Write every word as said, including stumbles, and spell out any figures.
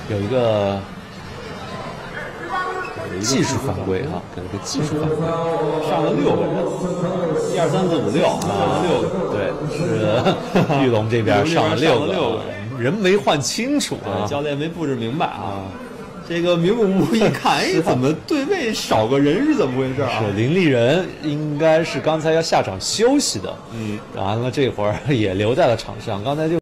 有一个技术犯规哈，给了个技术犯规， 上了六个人，一二三四五六，上了六个， 对，是玉龙这边上了六个， 六个人没换清楚啊， 教练没布置明白啊。这个名古屋一看，哎，怎么对位少个人是怎么回事啊？ 是林立人应该是刚才要下场休息的， 嗯， 完了这会儿也留在了场上，刚才就。